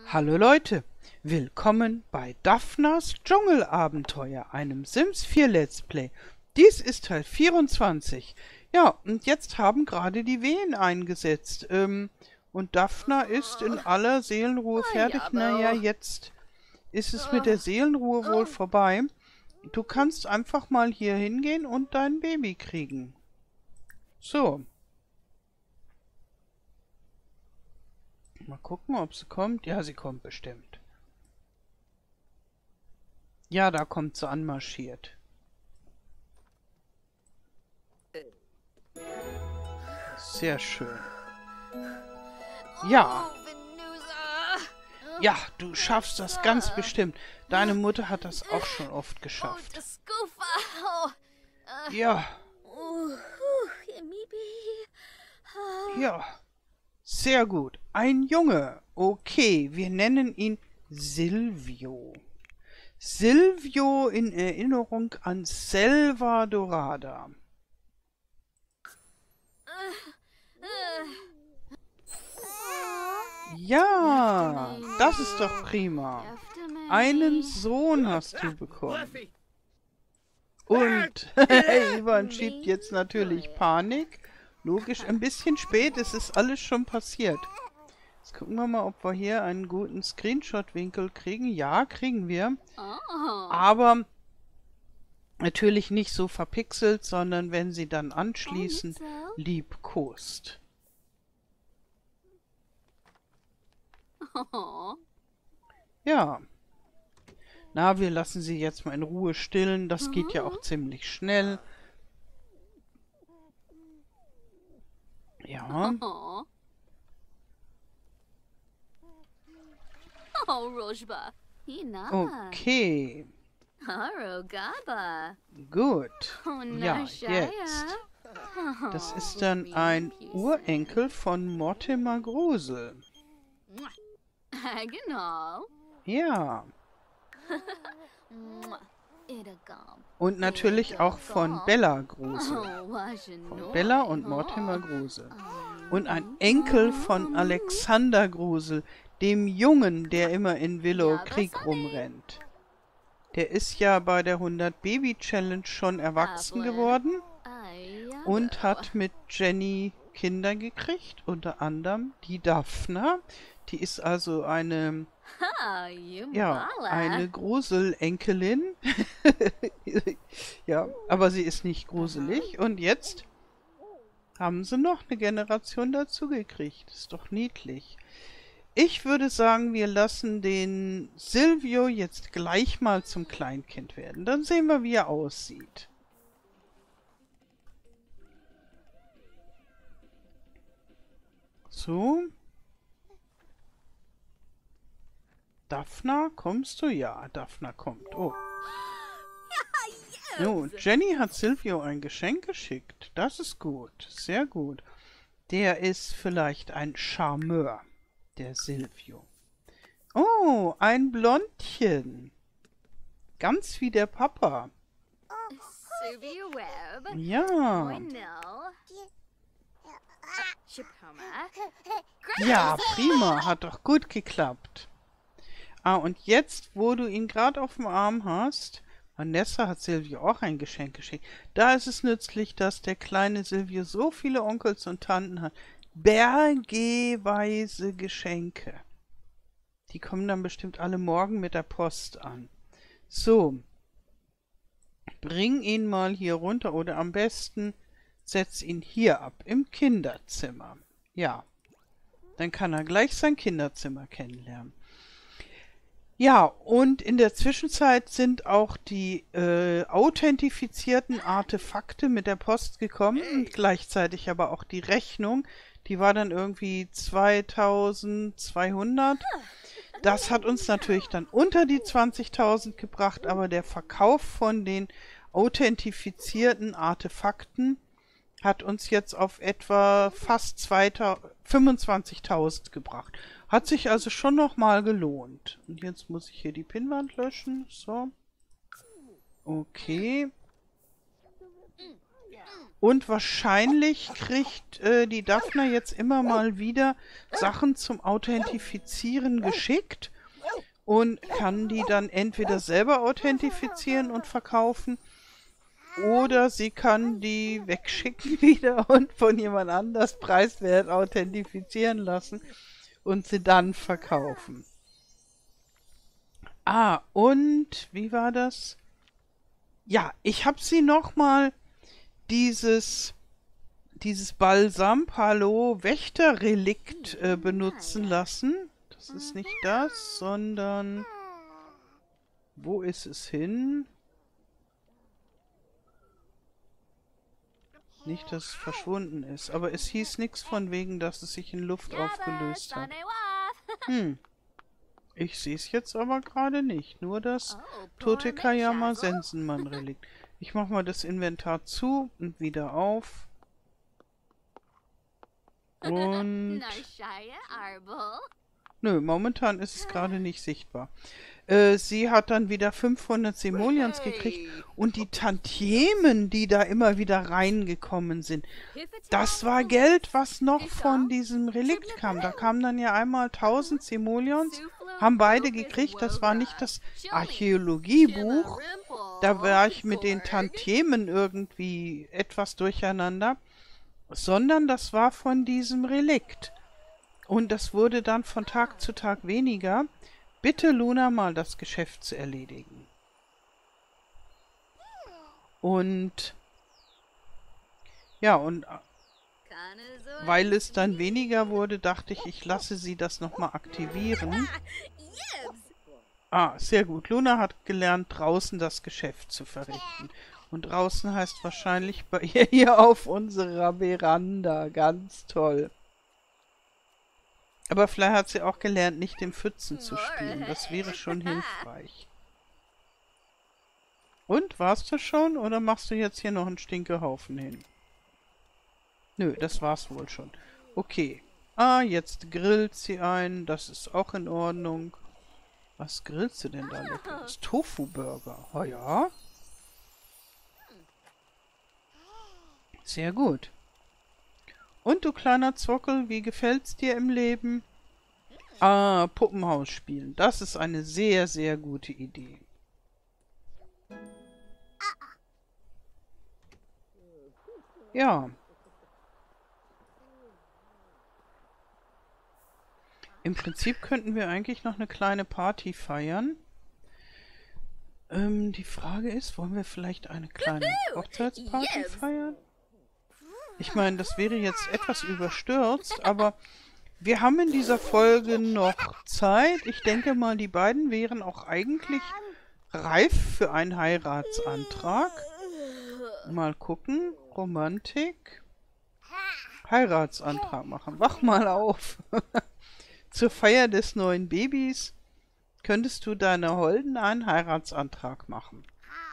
Hallo Leute, willkommen bei Daphnas Dschungelabenteuer, einem Sims 4 Let's Play. Dies ist Teil 24. Ja, und jetzt haben gerade die Wehen eingesetzt. Und Daphna ist in aller Seelenruhe fertig. Naja, jetzt ist es mit der Seelenruhe wohl vorbei. Du kannst einfach mal hier hingehen und dein Baby kriegen. So. Mal gucken, ob sie kommt. Ja, sie kommt bestimmt. Ja, da kommt sie anmarschiert. Sehr schön. Ja. Ja, du schaffst das ganz bestimmt. Deine Mutter hat das auch schon oft geschafft. Ja. Ja. Sehr gut. Ein Junge. Okay, wir nennen ihn Silvio. Silvio in Erinnerung an Selva Dorada. Ja, das ist doch prima. Einen Sohn hast du bekommen. Und Ivan schiebt jetzt natürlich Panik. Logisch, ein bisschen spät, es ist alles schon passiert. Jetzt gucken wir mal, ob wir hier einen guten Screenshot-Winkel kriegen. Ja, kriegen wir. Aber natürlich nicht so verpixelt, sondern wenn sie dann anschließend liebkost. Ja. Na, wir lassen sie jetzt mal in Ruhe stillen. Das geht ja auch ziemlich schnell. Ja. Okay. Gut. Ja, jetzt. Das ist dann ein Urenkel von Mortimer Grusel. Ja. Und natürlich auch von Bella Grusel. Von Bella und Mortimer Grusel. Und ein Enkel von Alexander Grusel, dem Jungen, der immer in Willow Creek rumrennt. Der ist ja bei der 100 Baby Challenge schon erwachsen geworden und hat mit Jenny Kinder gekriegt, unter anderem die Daphna. Die ist also eine Gruselenkelin. Ja, aber sie ist nicht gruselig. Und jetzt haben sie noch eine Generation dazu gekriegt. Ist doch niedlich. Ich würde sagen, wir lassen den Silvio jetzt gleich mal zum Kleinkind werden. Dann sehen wir, wie er aussieht. So. Daphna, kommst du? Ja, Daphna kommt. Oh. Oh, Jenny hat Silvio ein Geschenk geschickt. Das ist gut. Sehr gut. Der ist vielleicht ein Charmeur, der Silvio. Oh, ein Blondchen. Ganz wie der Papa. Ja. Ja, prima. Hat doch gut geklappt. Ah, und jetzt, wo du ihn gerade auf dem Arm hast, Vanessa hat Silvio auch ein Geschenk geschickt. Da ist es nützlich, dass der kleine Silvio so viele Onkels und Tanten hat. Bergeweise Geschenke. Die kommen dann bestimmt alle morgen mit der Post an. So. Bring ihn mal hier runter oder am besten setz ihn hier ab, im Kinderzimmer. Ja. Dann kann er gleich sein Kinderzimmer kennenlernen. Ja, und in der Zwischenzeit sind auch die authentifizierten Artefakte mit der Post gekommen und gleichzeitig aber auch die Rechnung. Die war dann irgendwie 2200. Das hat uns natürlich dann unter die 20.000 gebracht, aber der Verkauf von den authentifizierten Artefakten hat uns jetzt auf etwa fast 25.000 gebracht. Hat sich also schon nochmal gelohnt. Und jetzt muss ich hier die Pinnwand löschen. So. Okay. Und wahrscheinlich kriegt die Daphne jetzt immer mal wieder Sachen zum Authentifizieren geschickt und kann die dann entweder selber authentifizieren und verkaufen oder sie kann die wegschicken wieder und von jemand anders preiswert authentifizieren lassen und sie dann verkaufen. Ah, und wie war das? Ja, ich habe sie nochmal dieses Balsam-Palo-Wächter-Relikt benutzen lassen. Das ist nicht das, sondern... Wo ist es hin? Nicht, dass es verschwunden ist, aber es hieß nichts von wegen, dass es sich in Luft aufgelöst hat. Ich sehe es jetzt aber gerade nicht. Nur das Totekayama Sensenmann-Relikt. Ich mache mal das Inventar zu und wieder auf. Und... Nö, momentan ist es gerade nicht sichtbar. Sie hat dann wieder 500 Simoleons gekriegt. Und die Tantiemen, die da immer wieder reingekommen sind, das war Geld, was noch von diesem Relikt kam. Da kamen dann ja einmal 1000 Simoleons, haben beide gekriegt. Das war nicht das Archäologiebuch. Da war ich mit den Tantiemen irgendwie etwas durcheinander. Sondern das war von diesem Relikt. Und das wurde dann von Tag zu Tag weniger. Bitte Luna mal das Geschäft zu erledigen. Und ja, und weil es dann weniger wurde, dachte ich, ich lasse sie das nochmal aktivieren. Ah, sehr gut. Luna hat gelernt, draußen das Geschäft zu verrichten. Und draußen heißt wahrscheinlich bei ihr hier auf unserer Veranda. Ganz toll. Aber vielleicht hat sie auch gelernt, nicht im Pfützen zu spielen. Das wäre schon hilfreich. Und, warst du schon? Oder machst du jetzt hier noch einen Stinkehaufen hin? Nö, das war's wohl schon. Okay. Ah, jetzt grillt sie ein. Das ist auch in Ordnung. Was grillst du denn da leckeres? Tofu-Burger. Oh ja. Sehr gut. Und du kleiner Zockel, wie gefällt's dir im Leben? Ah, Puppenhaus spielen. Das ist eine sehr, sehr gute Idee. Ja. Im Prinzip könnten wir eigentlich noch eine kleine Party feiern. Die Frage ist, wollen wir vielleicht eine kleine Hochzeitsparty feiern? Ich meine, das wäre jetzt etwas überstürzt, aber wir haben in dieser Folge noch Zeit. Ich denke mal, die beiden wären auch eigentlich reif für einen Heiratsantrag. Mal gucken. Romantik. Heiratsantrag machen. Wach mal auf. Zur Feier des neuen Babys könntest du deiner Holden einen Heiratsantrag machen.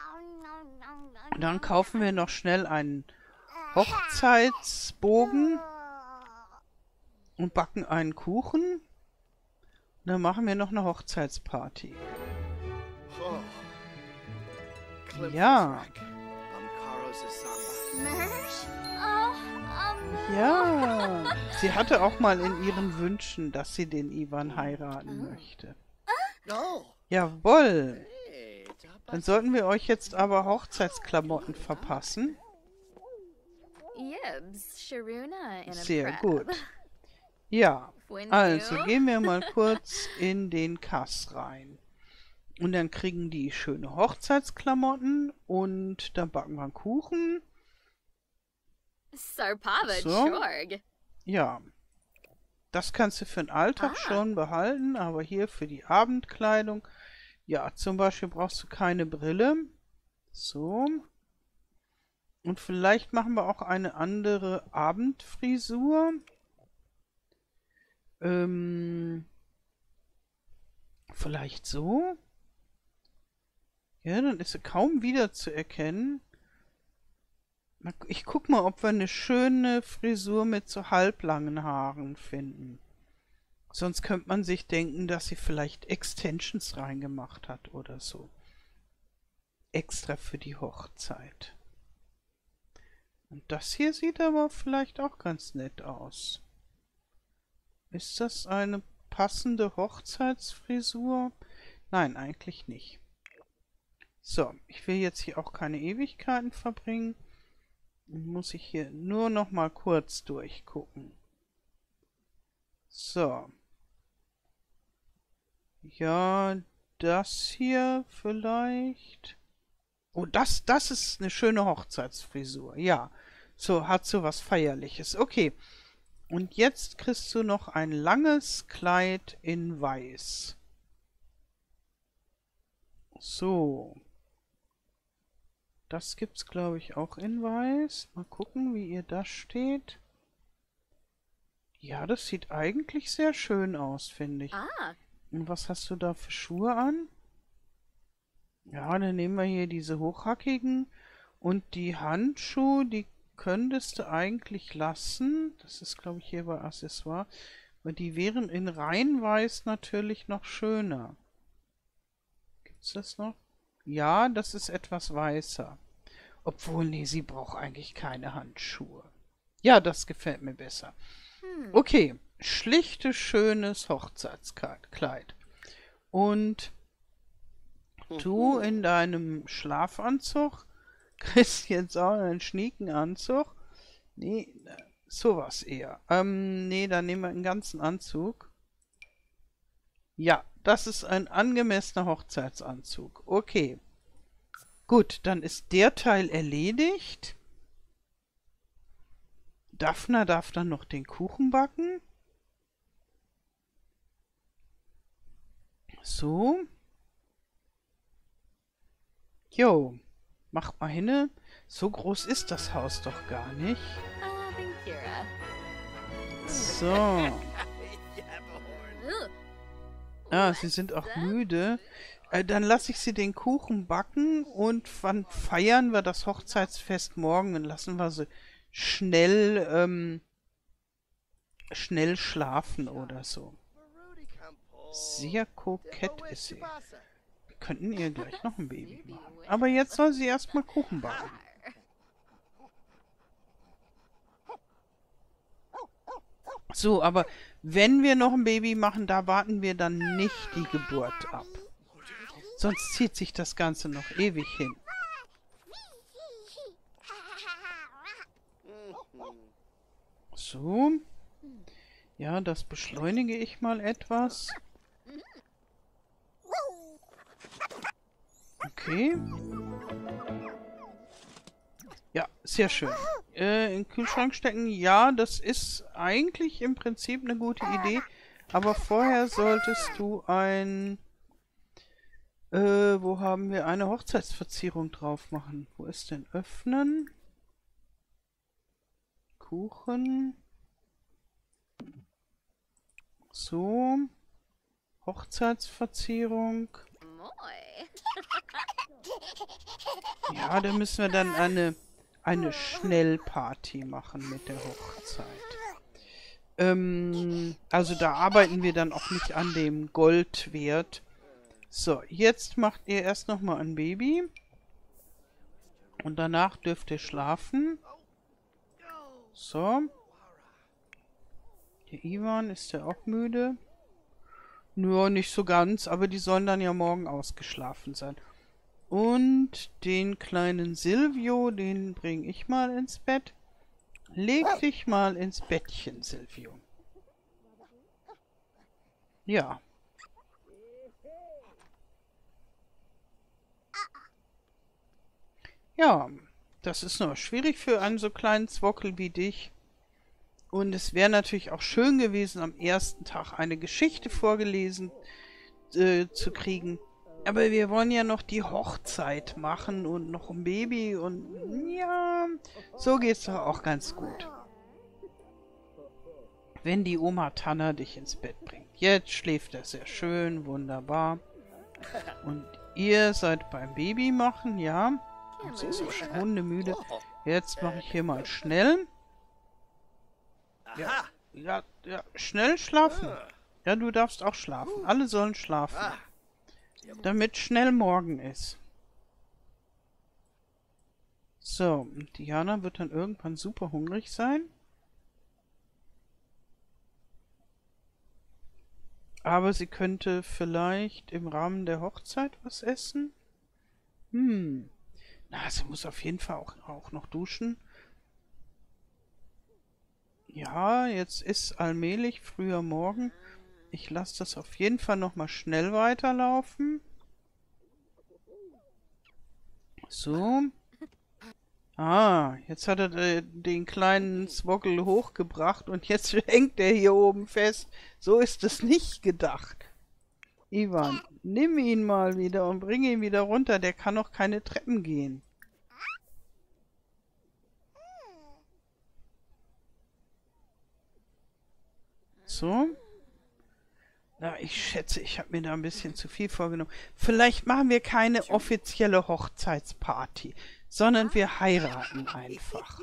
Dann kaufen wir noch schnell einen Hochzeitsbogen und backen einen Kuchen. Und dann machen wir noch eine Hochzeitsparty. Ja. Ja. Sie hatte auch mal in ihren Wünschen, dass sie den Ivan heiraten möchte. Jawohl. Dann sollten wir euch jetzt aber Hochzeitsklamotten verpassen. Sehr gut. Ja, also gehen wir mal kurz in den Kass rein. Und dann kriegen die schöne Hochzeitsklamotten und dann backen wir einen Kuchen. So. Ja. Das kannst du für den Alltag schon behalten, aber hier für die Abendkleidung, ja, zum Beispiel brauchst du keine Brille. So. Und vielleicht machen wir auch eine andere Abendfrisur. Vielleicht so. Ja, dann ist sie kaum wieder zu erkennen. Ich guck mal, ob wir eine schöne Frisur mit so halblangen Haaren finden. Sonst könnte man sich denken, dass sie vielleicht Extensions reingemacht hat oder so. Extra für die Hochzeit. Und das hier sieht aber vielleicht auch ganz nett aus. Ist das eine passende Hochzeitsfrisur? Nein, eigentlich nicht. So, ich will jetzt hier auch keine Ewigkeiten verbringen. Muss ich hier nur noch mal kurz durchgucken. So. Ja, das hier vielleicht. Oh, das ist eine schöne Hochzeitsfrisur. Ja, so hat so was Feierliches. Okay. Und jetzt kriegst du noch ein langes Kleid in Weiß. So. Das gibt's, glaube ich, auch in Weiß. Mal gucken, wie ihr das steht. Ja, das sieht eigentlich sehr schön aus, finde ich. Und was hast du da für Schuhe an? Ja, dann nehmen wir hier diese hochhackigen. Und die Handschuhe, die könntest du eigentlich lassen. Das ist, glaube ich, hier bei Accessoire. Aber die wären in Reinweiß natürlich noch schöner. Gibt's das noch? Ja, das ist etwas weißer. Obwohl, nee, sie braucht eigentlich keine Handschuhe. Ja, das gefällt mir besser. Okay, schlichtes, schönes Hochzeitskleid. Und du in deinem Schlafanzug kriegst jetzt auch einen schnieken Anzug. Nee, sowas eher. Nee, dann nehmen wir einen ganzen Anzug. Ja, das ist ein angemessener Hochzeitsanzug. Okay. Gut, dann ist der Teil erledigt. Daphna darf dann noch den Kuchen backen. So. Jo, macht mal hin. So groß ist das Haus doch gar nicht. So. Ah, sie sind auch müde. Dann lasse ich sie den Kuchen backen und wann feiern wir das Hochzeitsfest morgen? Dann lassen wir sie schnell schlafen oder so. Sehr kokett ist sie. Wir könnten ihr gleich noch ein Baby machen. Aber jetzt soll sie erstmal Kuchen backen. So, aber wenn wir noch ein Baby machen, da warten wir dann nicht die Geburt ab. Sonst zieht sich das Ganze noch ewig hin. So. Ja, das beschleunige ich mal etwas. Okay. Ja, sehr schön. In den Kühlschrank stecken, ja, das ist eigentlich im Prinzip eine gute Idee. Aber vorher solltest du wo haben wir eine Hochzeitsverzierung drauf machen? Wo ist denn öffnen? Kuchen. So. Hochzeitsverzierung. Ja, da müssen wir dann eine Schnellparty machen mit der Hochzeit. Also da arbeiten wir dann auch nicht an dem Goldwert. So, jetzt macht ihr erst nochmal ein Baby. Und danach dürft ihr schlafen. So. Der Ivan, ist der auch müde? Nur nicht so ganz, aber die sollen dann ja morgen ausgeschlafen sein. Und den kleinen Silvio, den bringe ich mal ins Bett. Leg dich mal ins Bettchen, Silvio. Ja. Ja, das ist noch schwierig für einen so kleinen Zwockel wie dich. Und es wäre natürlich auch schön gewesen, am ersten Tag eine Geschichte vorgelesen zu kriegen. Aber wir wollen ja noch die Hochzeit machen und noch ein Baby und ja, so geht's doch auch ganz gut. Wenn die Oma Tanner dich ins Bett bringt. Jetzt schläft er sehr schön, wunderbar. Und ihr seid beim Baby machen, ja. Sie ist auch schon hundemüde. Jetzt mache ich hier mal schnell. Ja, schnell schlafen. Ja, du darfst auch schlafen. Alle sollen schlafen. Damit schnell morgen ist. So, und Diana wird dann irgendwann super hungrig sein. Aber sie könnte vielleicht im Rahmen der Hochzeit was essen. Na, sie muss auf jeden Fall auch noch duschen. Ja, jetzt ist allmählich früher Morgen. Ich lasse das auf jeden Fall nochmal schnell weiterlaufen. So. Ah, jetzt hat er den kleinen Zwockel hochgebracht und jetzt hängt er hier oben fest. So ist es nicht gedacht. Ivan, nimm ihn mal wieder und bring ihn wieder runter. Der kann noch keine Treppen gehen. So. Na, ich schätze, ich habe mir da ein bisschen zu viel vorgenommen. Vielleicht machen wir keine offizielle Hochzeitsparty, sondern wir heiraten einfach.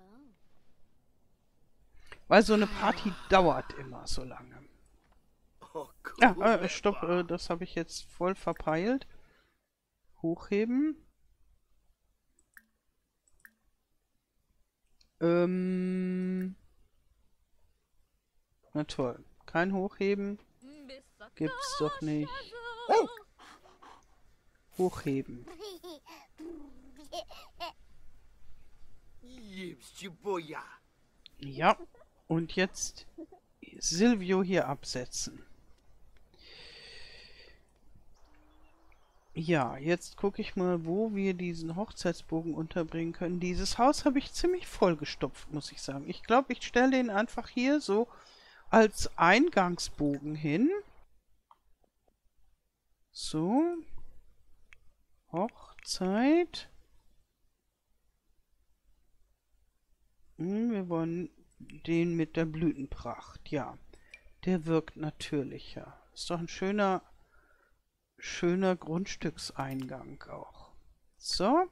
Weil so eine Party dauert immer so lange. Ja, stopp, das habe ich jetzt voll verpeilt. Hochheben. Na toll. Kein Hochheben. Gibt's doch nicht. Hochheben. Ja. Und jetzt Silvio hier absetzen. Ja, jetzt gucke ich mal, wo wir diesen Hochzeitsbogen unterbringen können. Dieses Haus habe ich ziemlich vollgestopft, muss ich sagen. Ich glaube, ich stelle den einfach hier so als Eingangsbogen hin. So. Hochzeit. Wir wollen den mit der Blütenpracht. Ja, der wirkt natürlicher. Ist doch ein schöner Grundstückseingang auch. So.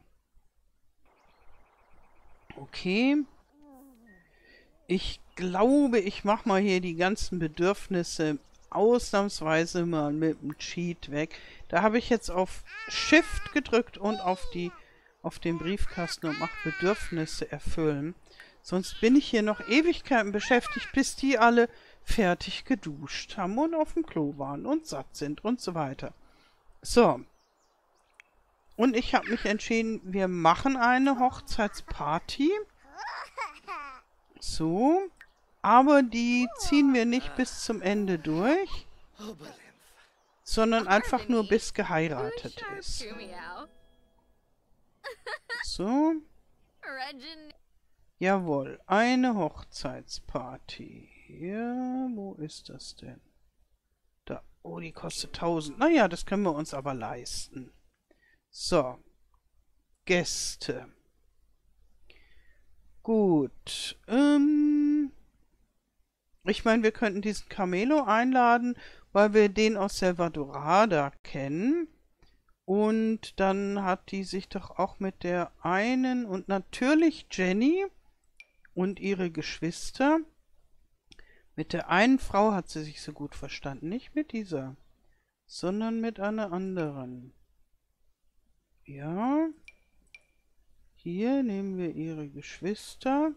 Okay. Ich glaube, ich mache mal hier die ganzen Bedürfnisse ausnahmsweise mal mit dem Cheat weg. Da habe ich jetzt auf Shift gedrückt und auf den Briefkasten und mache Bedürfnisse erfüllen. Sonst bin ich hier noch Ewigkeiten beschäftigt, bis die alle fertig geduscht haben und auf dem Klo waren und satt sind und so weiter. So. Und ich habe mich entschieden, wir machen eine Hochzeitsparty. So. Aber die ziehen wir nicht bis zum Ende durch, sondern einfach nur bis geheiratet ist. So. Jawohl, eine Hochzeitsparty. Ja, wo ist das denn? Da. Oh, die kostet 1000. Naja, das können wir uns aber leisten. So. Gäste. Gut. Ich meine, wir könnten diesen Camelo einladen, weil wir den aus Salvadorada kennen. Und dann hat die sich doch auch mit der einen und natürlich Jenny und ihre Geschwister. Mit der einen Frau hat sie sich so gut verstanden. Nicht mit dieser, sondern mit einer anderen. Ja. Hier nehmen wir ihre Geschwister.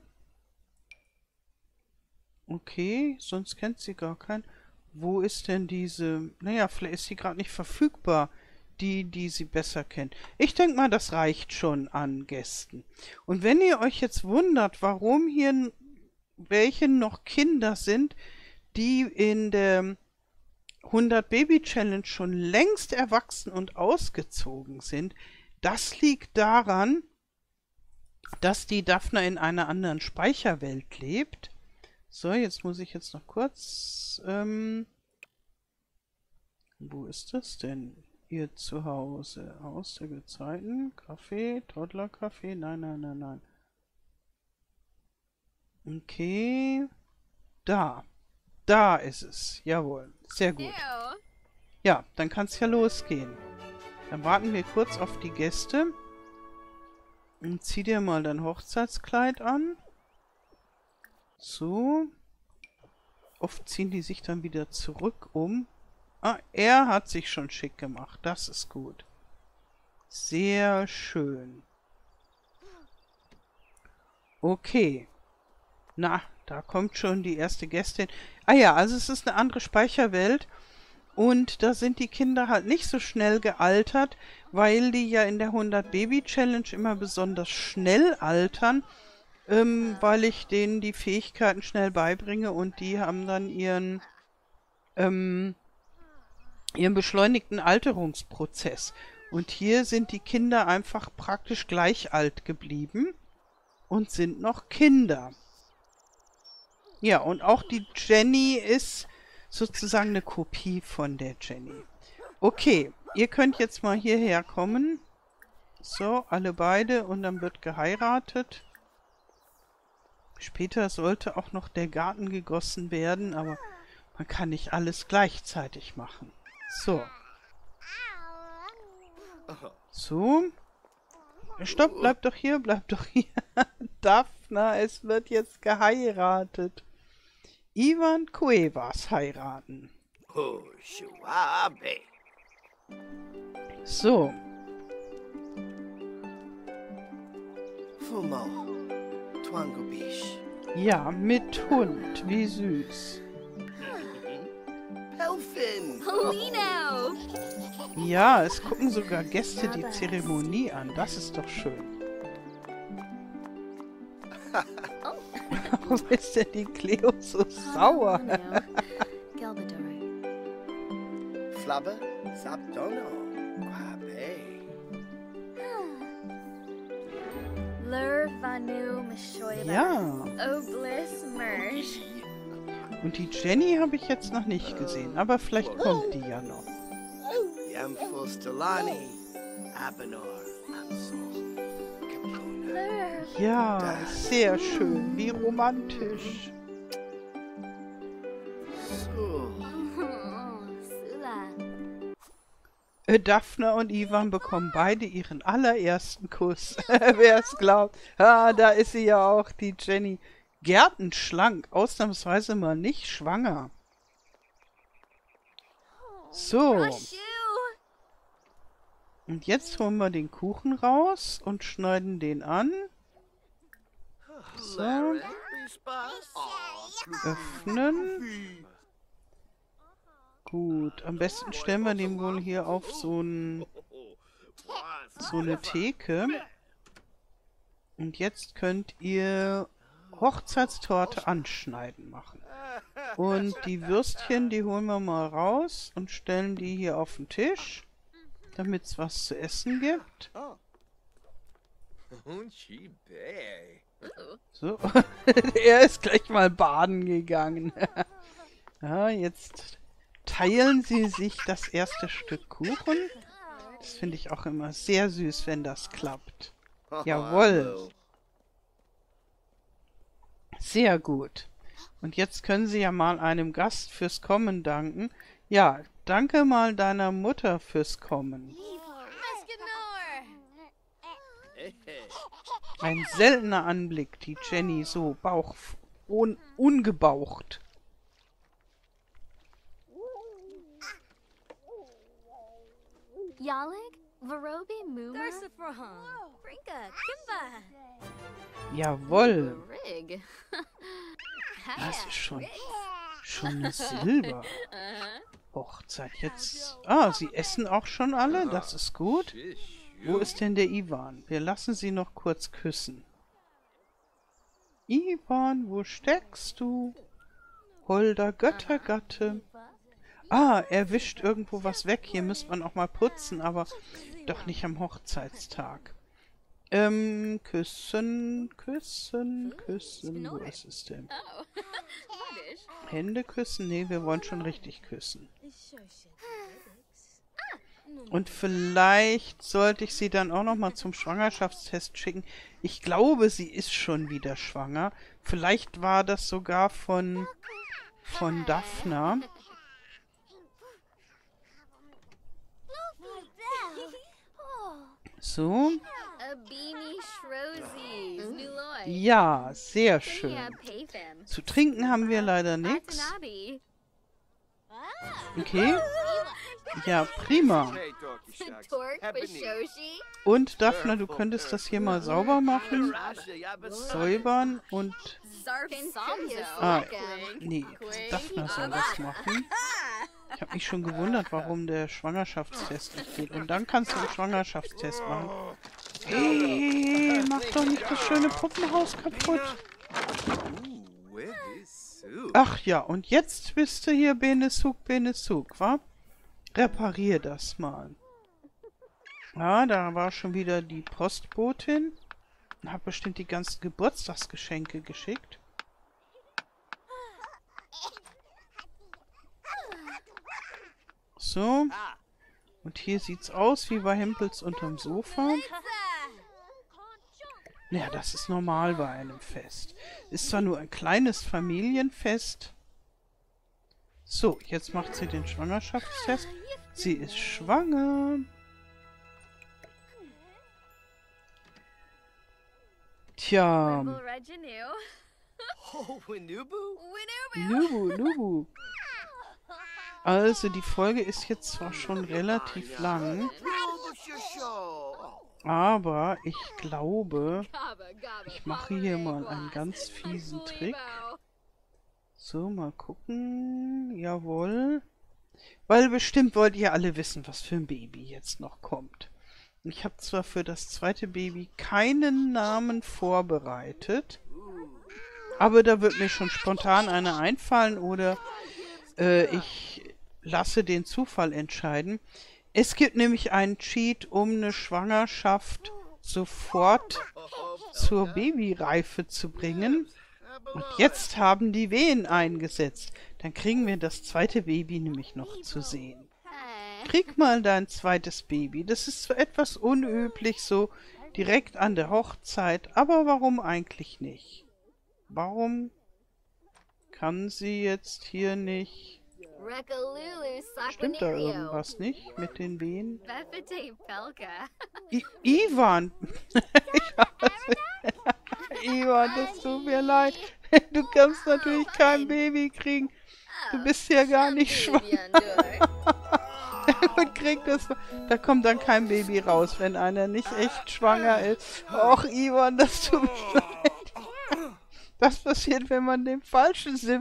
Okay, sonst kennt sie gar keinen. Wo ist denn diese... Naja, vielleicht ist sie gerade nicht verfügbar, die sie besser kennt. Ich denke mal, das reicht schon an Gästen. Und wenn ihr euch jetzt wundert, warum hier welche noch Kinder sind, die in der 100 Baby Challenge schon längst erwachsen und ausgezogen sind, das liegt daran, dass die Daphne in einer anderen Speicherwelt lebt. So, jetzt muss ich jetzt noch kurz... wo ist das denn? Ihr Zuhause. Haus der Gezeiten. Kaffee. Toddlerkaffee. Nein, nein, nein, nein. Okay. Da. Da ist es. Jawohl. Sehr gut. Ja, dann kann es ja losgehen. Dann warten wir kurz auf die Gäste. Und zieh dir mal dein Hochzeitskleid an. So. Oft ziehen die sich dann wieder zurück um. Ah, er hat sich schon schick gemacht. Das ist gut. Sehr schön. Okay. Na, da kommt schon die erste Gästin. Ah ja, also es ist eine andere Speicherwelt. Und da sind die Kinder halt nicht so schnell gealtert, weil die ja in der 100-Baby-Challenge immer besonders schnell altern, weil ich denen die Fähigkeiten schnell beibringe und die haben dann ihren beschleunigten Alterungsprozess. Und hier sind die Kinder einfach praktisch gleich alt geblieben und sind noch Kinder. Ja, und auch die Jenny ist sozusagen eine Kopie von der Jenny. Okay, ihr könnt jetzt mal hierher kommen. So, alle beide und dann wird geheiratet. Später sollte auch noch der Garten gegossen werden, aber man kann nicht alles gleichzeitig machen. So. So. Stopp, bleib doch hier, bleib doch hier. Daphna, es wird jetzt geheiratet. Ivan Cuevas heiraten. So. Ja, mit Hund. Wie süß. Ja, es gucken sogar Gäste die Zeremonie an. Das ist doch schön. Warum ist denn die Cleo so sauer? Ja. Und die Jenny habe ich jetzt noch nicht gesehen, aber vielleicht kommt die ja noch. Ja, sehr schön, wie romantisch. Daphna und Ivan bekommen beide ihren allerersten Kuss. Wer es glaubt. Ah, da ist sie ja auch, die Jenny. Gärtenschlank, ausnahmsweise mal nicht schwanger. So. Und jetzt holen wir den Kuchen raus und schneiden den an. So. Öffnen. Gut, am besten stellen wir den wohl hier auf so eine Theke. Und jetzt könnt ihr Hochzeitstorte anschneiden machen. Und die Würstchen, die holen wir mal raus und stellen die hier auf den Tisch, damit es was zu essen gibt. So, er ist gleich mal baden gegangen. Ja, jetzt teilen sie sich das erste Stück Kuchen. Das finde ich auch immer sehr süß, wenn das klappt. Jawohl. Sehr gut. Und jetzt können Sie ja mal einem Gast fürs Kommen danken. Ja, danke mal deiner Mutter fürs Kommen. Ein seltener Anblick, die Jenny so ungebaucht. Jawohl. Das ist schon eine Silber-Hochzeit. Jetzt. Ah, sie essen auch schon alle. Das ist gut. Wo ist denn der Ivan? Wir lassen sie noch kurz küssen. Ivan, wo steckst du? Holder Göttergatte. Ah, er wischt irgendwo was weg. Hier müsste man auch mal putzen, aber doch nicht am Hochzeitstag. Küssen, küssen, küssen. Wo ist es denn? Hände küssen? Nee, wir wollen schon richtig küssen. Und vielleicht sollte ich sie dann auch noch mal zum Schwangerschaftstest schicken. Ich glaube, sie ist schon wieder schwanger. Vielleicht war das sogar von Daphna. So. Ja, sehr schön. Zu trinken haben wir leider nichts. Okay. Ja, prima. Und Daphne, du könntest das hier mal sauber machen. Säubern und... Ah, nee, Daphne soll das machen. Ich habe mich schon gewundert, warum der Schwangerschaftstest nicht geht. Und dann kannst du einen Schwangerschaftstest machen. Hey, mach doch nicht das schöne Puppenhaus kaputt. Ach ja, und jetzt bist du hier Benesug, wa? Reparier das mal. Ja, da war schon wieder die Postbotin. Und hat bestimmt die ganzen Geburtstagsgeschenke geschickt. So. Und hier sieht's aus wie bei Hempels unterm Sofa. Ja, das ist normal bei einem Fest. Ist zwar nur ein kleines Familienfest. So, jetzt macht sie den Schwangerschaftstest. Sie ist schwanger. Tja. Nubu. Also, die Folge ist jetzt zwar schon relativ lang, aber ich glaube, ich mache hier mal einen ganz fiesen Trick. So, mal gucken. Jawohl. Weil bestimmt wollt ihr alle wissen, was für ein Baby jetzt noch kommt. Ich habe zwar für das zweite Baby keinen Namen vorbereitet, aber da wird mir schon spontan einer einfallen oder ich lasse den Zufall entscheiden. Es gibt nämlich einen Cheat, um eine Schwangerschaft sofort zur Babyreife zu bringen. Und jetzt haben die Wehen eingesetzt. Dann kriegen wir das zweite Baby nämlich noch zu sehen. Krieg mal dein zweites Baby. Das ist zwar etwas unüblich, so direkt an der Hochzeit, aber warum eigentlich nicht? Warum kann sie jetzt hier nicht... Stimmt da irgendwas nicht mit den Wehen? Ivan! Ivan, das tut mir leid. Du kannst natürlich kein Baby kriegen. Du bist ja gar nicht schwanger. Und kriegt das... Da kommt dann kein Baby raus, wenn einer nicht echt schwanger ist. Och, Ivan, das tut mir leid. Das passiert, wenn man dem falschen Sim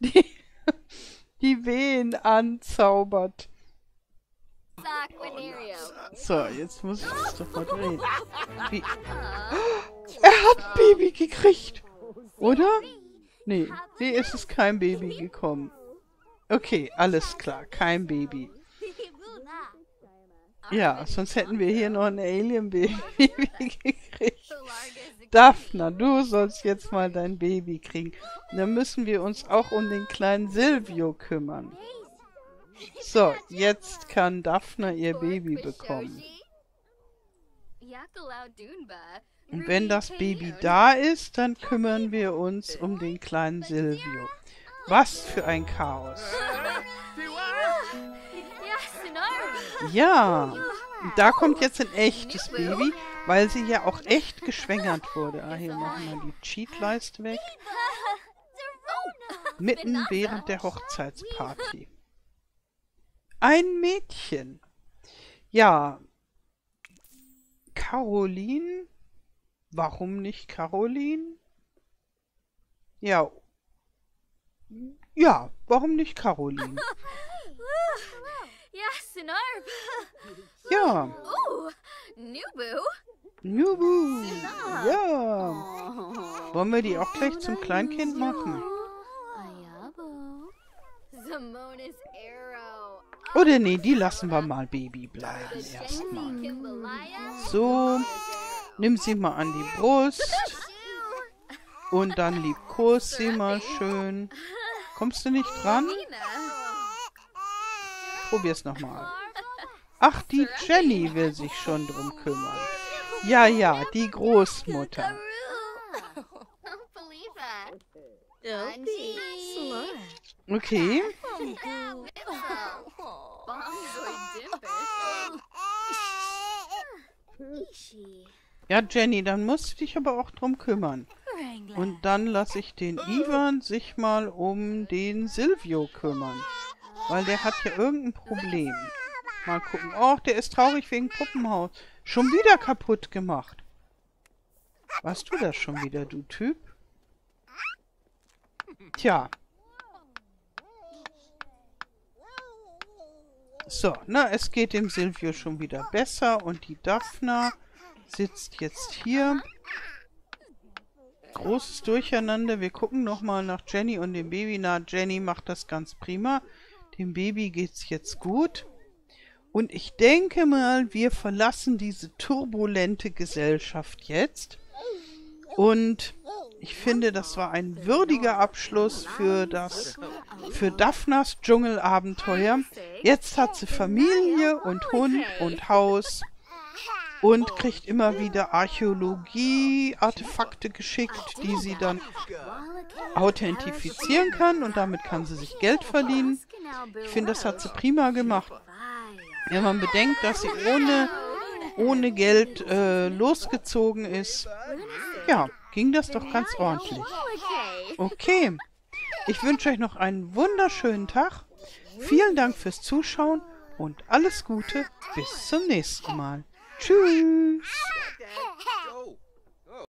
die Wehen anzaubert. So, jetzt muss ich das doch mal drehen. Wie? Er hat ein Baby gekriegt. Oder? Nee, es ist kein Baby gekommen. Okay, alles klar, kein Baby. Ja, sonst hätten wir hier noch ein Alien-Baby gekriegt. Daphne, du sollst jetzt mal dein Baby kriegen. Dann müssen wir uns auch um den kleinen Silvio kümmern. So, jetzt kann Daphne ihr Baby bekommen. Und wenn das Baby da ist, dann kümmern wir uns um den kleinen Silvio. Was für ein Chaos. Ja, und da kommt jetzt ein echtes Baby, weil sie ja auch echt geschwängert wurde. Ah, hier machen wir die Cheatleiste weg. Mitten während der Hochzeitsparty. Ein Mädchen. Ja. Caroline? Warum nicht Caroline? Ja. Ja, warum nicht Caroline? Ja. Nubu. Ja. Wollen wir die auch gleich zum Kleinkind machen? Oder nee, die lassen wir mal Baby bleiben erstmal. So, nimm sie mal an die Brust. Und dann liebkos sie mal schön. Kommst du nicht dran? Probier's nochmal. Ach, die Jenny will sich schon drum kümmern. Ja, ja, die Großmutter. Okay. Ja, Jenny, dann musst du dich aber auch drum kümmern. Und dann lasse ich den Ivan sich mal um den Silvio kümmern. Weil der hat ja irgendein Problem. Mal gucken. Och, der ist traurig wegen Puppenhaus. Schon wieder kaputt gemacht. Warst du das schon wieder, du Typ? Tja. So, na, es geht dem Silvio schon wieder besser und die Daphna sitzt jetzt hier. Großes Durcheinander. Wir gucken nochmal nach Jenny und dem Baby. Na, Jenny macht das ganz prima. Dem Baby geht's jetzt gut. Und ich denke mal, wir verlassen diese turbulente Gesellschaft jetzt. Und ich finde, das war ein würdiger Abschluss für Daphnas Dschungelabenteuer. Jetzt hat sie Familie und Hund und Haus und kriegt immer wieder Archäologie-Artefakte geschickt, die sie dann authentifizieren kann und damit kann sie sich Geld verdienen. Ich finde, das hat sie prima gemacht. Wenn man bedenkt, dass sie ohne Geld losgezogen ist, ja, ging das doch ganz ordentlich. Okay, ich wünsche euch noch einen wunderschönen Tag. Vielen Dank fürs Zuschauen und alles Gute. Bis zum nächsten Mal. Tschüss.